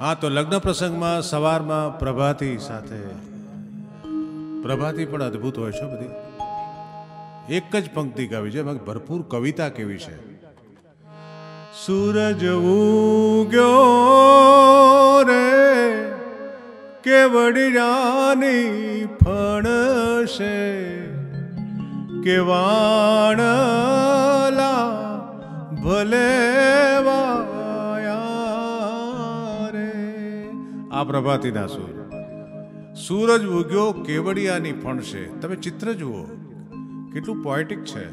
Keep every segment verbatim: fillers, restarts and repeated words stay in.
हाँ तो लग्न प्रसंग में सवार में प्रभाती साथे प्रभाती पण अद्भुत होय छे बधी एक ज पंक्ति गावी छे भरपूर कविता केवी छे। सूरज उग्यो रे केवड़ियानी फणसे के वाणला भले वाया रे। आ प्रभाती ना सूर सूरज उग्यो केवड़ियानी फणसे। तमे चित्र जुओ કેટલું પોએટિક છે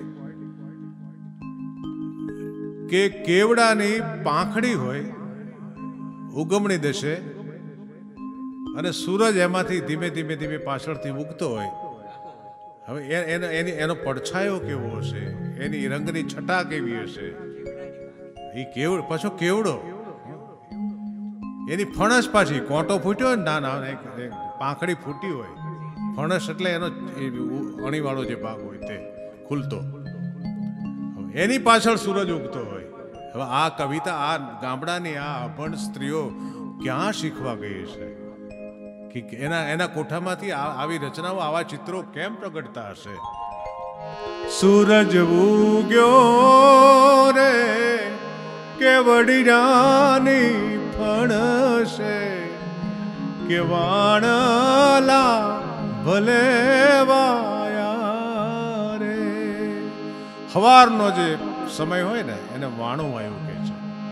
કે કેવડાની પાંખડી હોય ઉગમણી દશે અને સૂરજ એમાંથી ધીમે ધીમે ધીમે પાછળથી ઉગતો હોય। હવે એનો એની એનો પડછાયો કેવો હશે, એની રંગની છટા કેવી હશે, એ કેવડ પાછો કેવડો એની ફણસ પાછી કોંટો ફૂટ્યો ના ના પાંખડી ફૂટી હોય फणस એટલે એનો અણીવાળો જે ભાગ હોય તે ખુલતો એની પાછળ સૂરજ ઉગતો હોય। હવે આ કવિતા આ ગામડાની આ અભણ સ્ત્રીઓ ક્યાં શીખવા ગઈ છે કે એના એના કોઠામાંથી આવી રચનાઓ આવા ચિત્રો કેમ પ્રગટતા હશે। સૂરજ ઉગ્યો રે કેવડિયાની ફણસે કે વાણલા भले वाया रे। हवारनो जे समय होय ने एने वाणु आयो के छे।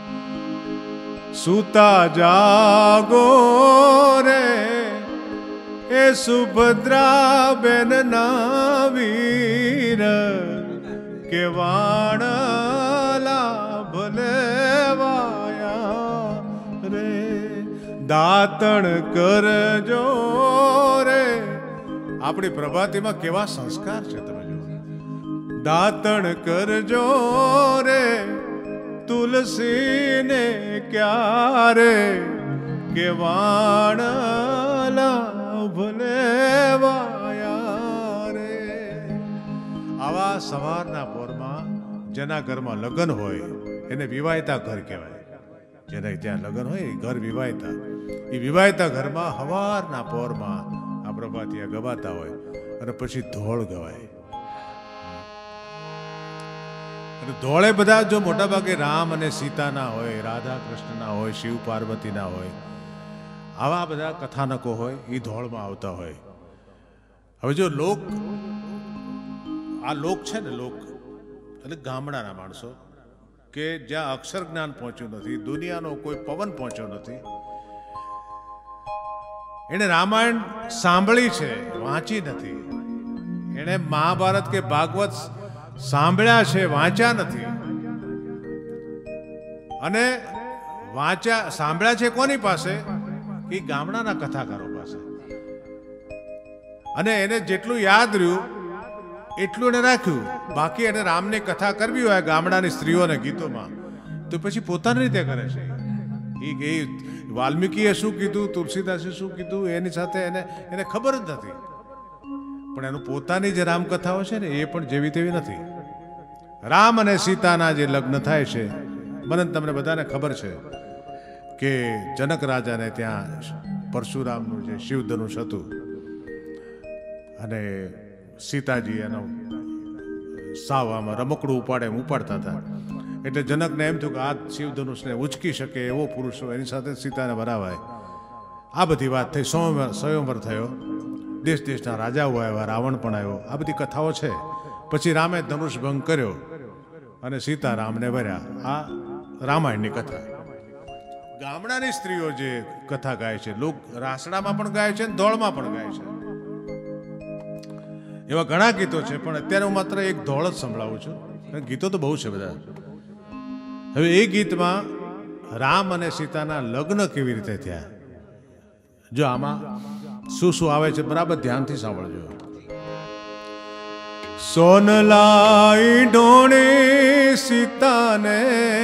सूता जागो रे ए सुभद्रा बेन ना वीर के वाणला भले वाया रे। दातण करजो रे अपनी प्रभाती में केवा संस्कार है तमे जो। दातण करजो रे तुलसी ने क्या रे के वाणला भले वाया रे। आवा सवारना पोरमा जेना घर में लगन होय एने विवाहिता घर कहेवाय। जेने त्यां लगन होय घर विवाहिता ए विवाहिता घर में हवारना पोरमा आ प्रभातिया गवाता होय अने पछी धोळ गवाय। अने धोळे बधा जो मोटा भागे राम अने सीता ना होय, राधा कृष्ण ना होय, शिव पार्वती ना होय, आवा बधा कथानको होय ई धोळ में आवता होय। हवे जो लोक आ लोक छे ने लोक એટલે ગામડાના માણસો કે જ્યાં અક્ષર જ્ઞાન પહોંચ્યું નથી, દુનિયાનો કોઈ પવન પહોંચ્યો નથી, एने रामायण सांभळी छे वांची नथी, एने महाभारत के भागवत सांभळ्या छे वांच्या नथी, अने वांच्या सांभळ्या छे कोनी पासे कि गामडाना कथाकारो पासे। अने एने जेटલું याद रह्યું એટલું એને રાખ્યું। બાકી એને રામની કથા કરવી હોય ગામડાની સ્ત્રીઓને ગીતોમાં તો પછી પોતાની રીતે કરે છે। એ વાલ્મીકીએ શું કીધું, તુલસીદાસે શું કીધું એની સાથે એને એને ખબર જ નથી। પણ એનું પોતાની જે રામકથાઓ છે ને એ પણ જેવી તેવી નથી। રામ અને સીતાના જે લગ્ન થાય છે મને તમને બધાને ખબર છે કે જનક રાજાને ત્યાં પરશુરામનું જે શિવધનુષ હતું અને સીતાજી એનો સાવ આમાં રમકડું ઉપાડે ઉપાડતા હતા એટલે જનકને એમ થયું કે આ શિવધનુષને ઉચકી શકે એવો પુરુષ હોય એની સાથે સીતાને વરાવાય। આ બધી વાત થઈ, સ્વયંવર સ્વયંવર થયો, દેશ દેશના રાજાઓ આવ્યા, રાવણ પણ આવ્યો, આ બધી કથાઓ છે। પછી રામે ધનુષ ભંગ કર્યો અને સીતા રામને વર્યા। આ રામાયણની કથા। ગામડાની સ્ત્રીઓ જે કથા ગાય છે, લોક રાસડામાં પણ ગાય છે અને ધોળમાં પણ ગાય છે। એવા ઘણા ગીતો છે પણ અત્યારે હું માત્ર એક ધોળ જ સંભળાવું છું, ગીતો તો બહુ છે બધા। હવે એ ગીતમાં રામ અને સીતાના લગ્ન કેવી રીતે થયા જો આમાં શું શું આવે છે બરાબર ધ્યાનથી સાંભળજો। સોનલાઈ ઢોણે સીતાને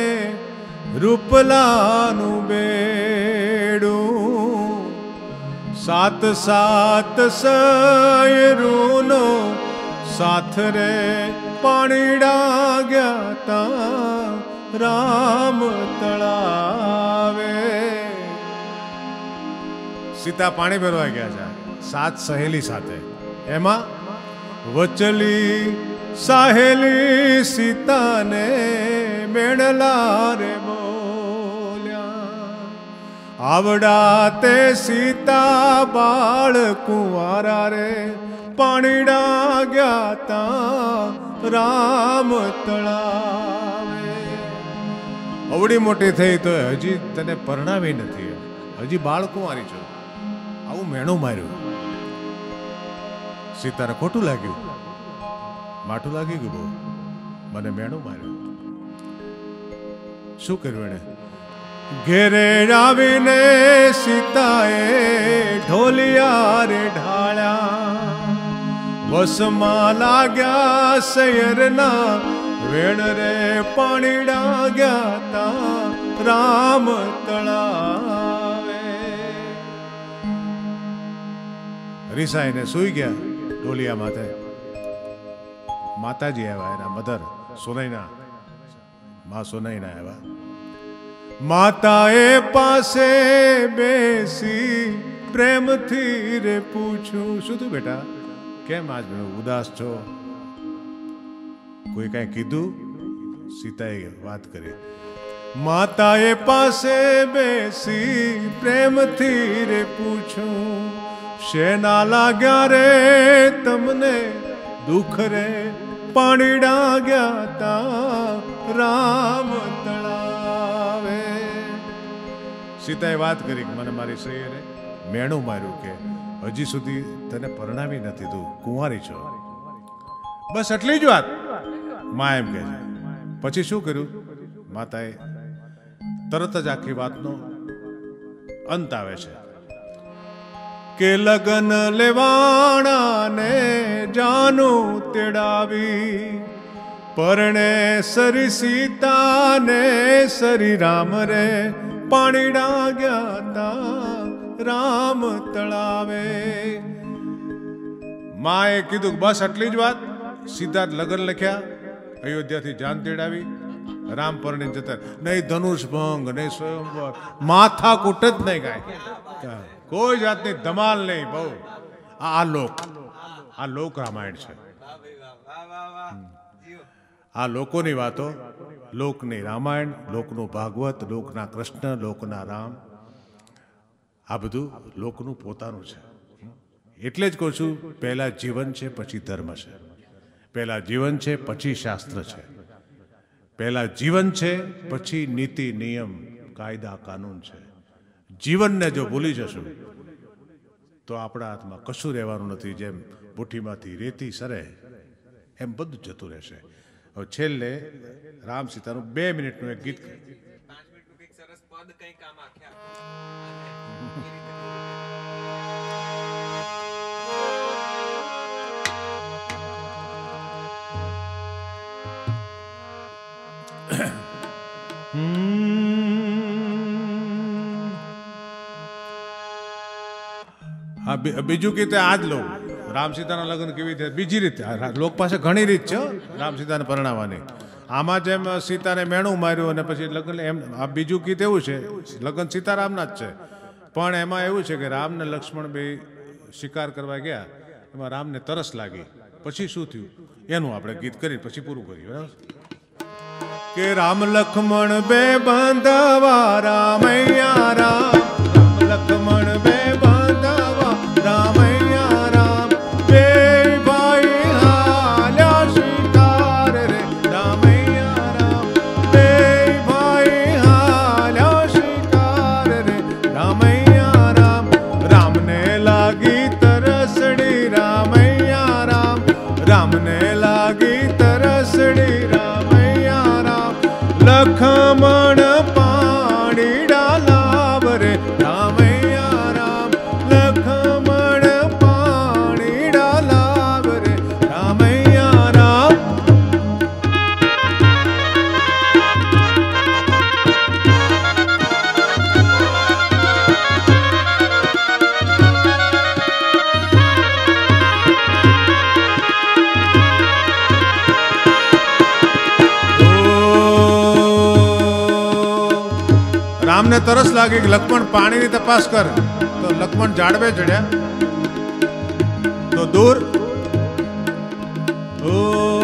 રૂપલાનું બેડું सात सात सयरूनो साथ रे पाणीड़ा गया राम तळावे સીતા પાણી ભરવા ગયા છે સાત સહેલી સાથે. એમાં વચલી સાહેલી સીતાને મેણલા રે બોલ્યા, આવડા તે સીતા બાળ કુંવારા રે પાણીડા ગયા તા રામ તળાવે. અવડી મોટી થઈ તો હજી તને પરણાવી નથી, હજી બાળકુંવારી છો, આવું મેણું માર્યું. સીતાને ખોટું લાગ્યું, માઠું લાગી ગયું, બહુ મને મેણું માર્યું. શું કર્યું એને? ઘેરે આવીને સીતાએ ઢોલિયા રે ઢાળ્યા, વસમાં લાગ્યા શયરના વેણ રે પાણીડા ગયા તા રામ તળાવે. રીસાઈને સુઈ ગયા ઢોલિયા માથે. માતાજી આવ્યા, એના મધર સોનૈના, મા સોનૈના આવ્યા. માતાએ પાસે બેસી પ્રેમથી રે પૂછ્યું, શું તું બેટા કેમ આજ ઉદાસ છો? કોઈ કઈ કીધું? સીતાએ વાત કરી. માતાએ પાસે બેસી પ્રેમથી રે પૂછ્યું, શેના લાગ્યા રે તમને દુઃખ રે પાણીડા ગયા તા રામ તળાવે. સીતાએ વાત કરી કે મને મારી સૈયરે મેણું માર્યું કે હજી સુધી તને પરણાવી નથી, તું કુંવારી છો. બસ એટલી જ વાત મા એમ કહે છે. પછી શું કર્યું? માતાએ તરત જ આખી વાતનો અંત આવે છે કે લગન લેવાણા ને જાનું તેડાવી, પરણે સરી સીતા ને સરી રામ રે પાણીડા ગયા તા રામ તળાવે. માએ કીધું બસ આટલી જ વાત. સીધા લગન લખ્યા, અયોધ્યાથી જાન તેડાવી, રામ પરણી જતા. નહીં ધનુષ ભંગ, નહીં સ્વયંવર, માથા કૂટ જ નહીં કાંઈ, કોઈ જાતની ધમાલ નહીં. બહુ આ લોક આ લોક રામાયણ છે. આ લોકોની વાતો, લોકની રામાયણ, લોકનું ભાગવત, લોકના કૃષ્ણ, લોકના રામ, આ બધું લોકનું પોતાનું છે. એટલે જ કહું છું, પહેલા જીવન છે પછી ધર્મ છે, પહેલા જીવન છે પછી શાસ્ત્ર છે, પહેલા જીવન છે પછી નીતિ નિયમ કાયદા કાનૂન છે. જીવનને જો ભૂલી જશું તો આપણા હાથમાં કશું રહેવાનું નથી. જેમ મુઠ્ઠીમાંથી રેતી સરે એમ બધું જતું રહેશે. હવે છેલ્લે રામ સીતાનું બે મિનિટનું એક ગીત. હા, બીજું ગીત આ જ લો. રામ સીતાના લગ્ન કેવી રીતે? બીજી રીતે લોક પાસે ઘણી રીત છે રામ સીતાને પરણાવવાની. આમાં જેમ સીતાને મેણું માર્યું અને પછી લગ્ન, એમ આ બીજું ગીત એવું છે, લગ્ન સીતારામના જ છે, પણ એમાં એવું છે કે રામ ને લક્ષ્મણ બે શિકાર કરવા ગયા, એમાં રામને તરસ લાગી. પછી શું થયું એનું આપણે ગીત કરી પછી પૂરું કરીએ. બરાબર કે રામ લક્ષ્મણ બે બાંધવા રામૈયા રામ, રામ લક્ષ્મણ બે બાંધવા રામૈયા રામ, બે ભાઈ હાલ્યા શિકાર રે રામૈયા રામ, બે ભાઈ હાલ્યા શિકાર રે રામૈયા રામ. રામને લાગી તરસડી રામૈયા રામ, રામને લાગી તરસડી રામૈયા રામ, લખમણ પાણી ડાલાવ રે तरस लागी कि लक्ष्मण पानी की तपास कर, तो लक्ष्मण झाड़वे चढ़्या तो दूर ओ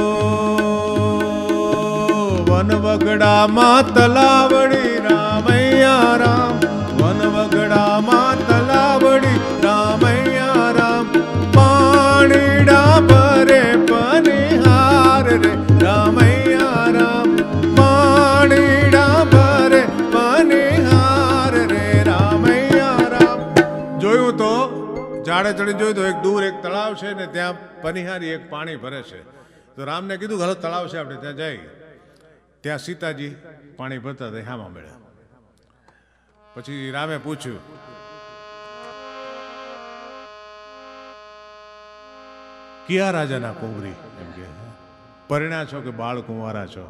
वन वगड़ा मा तलावड़ी रामैया राम, वन वगड़ा मा तलावड़ी रामैया राम, पाणीडा भरे पनिहार रे रामैया राम, पाणीडा भरे पनिहार रे रामैया राम। जोયું તો ઝાડે ચડી જોયું તો એક દૂર એક તળાવ છે ને ત્યાં પનિહારી એક પાણી ભરે છે, તો રામને કીધું હાલો તળાવ છે આપણે ત્યાં જઈએ। ત્યાં સીતાજી પાણી ભરતા હતા હામાં મળ્યા। પછી રામે પૂછ્યું કિયા રાજાના કુંવરી, એમ કે પરણ્યા છો કે બાળ કુંવારા છો?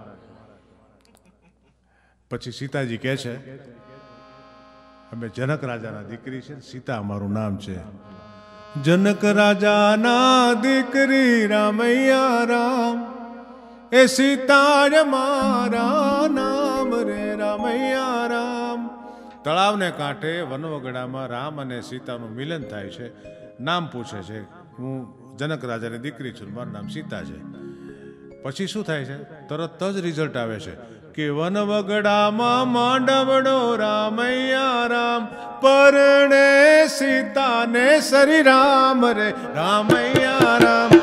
પછી સીતાજી કહે છે અમે જનક રાજાના દીકરી છે, સીતા અમારું નામ છે। જનક રાજાના દીકરી રામૈયા રામ, એ સીતા મારા નામ રે રામૈયા રામ। તળાવને કાંઠે વનવગડામાં રામ અને સીતાનું મિલન થાય છે। નામ પૂછે છે, હું જનક રાજાની દીકરી છું, મારું નામ સીતા છે। પછી શું થાય છે? તરત જ રિઝલ્ટ આવે છે કે વનવગડામાં માંડવડો રામૈયા રામ, પરણે સીતાને સરી રામ રે રામૈયા રામ,